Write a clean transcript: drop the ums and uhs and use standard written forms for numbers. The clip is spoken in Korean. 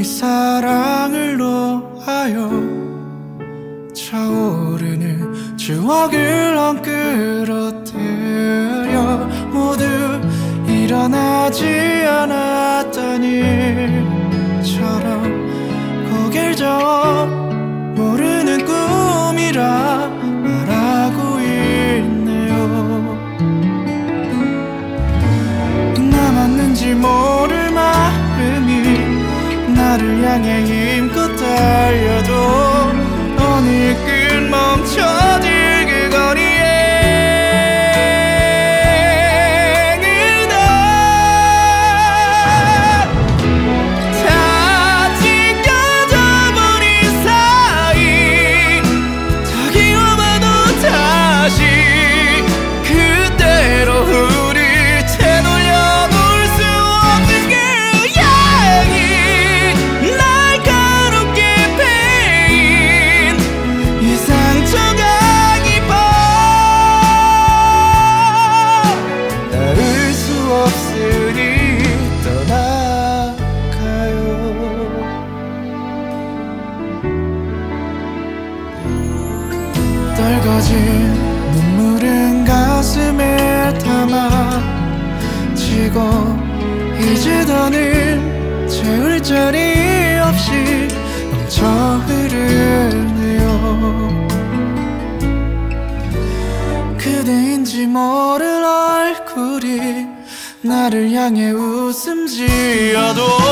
사랑을 놓아요. 차오르는 추억을 엉끌어뜨려 모두 일어나지 않았던 일처럼 고개를 저어 모르는 꿈이라 말하고 있네요. 남았는지 모를 마음이 나를 향해 힘껏 달려도 어느 끝 멈춰질 그 거리에 떨거진 눈물은 가슴에 담아지고 이제 더는 채울 자리 없이 넘쳐 흐르네요. 그대인지 모를 얼굴이 나를 향해 웃음 지어도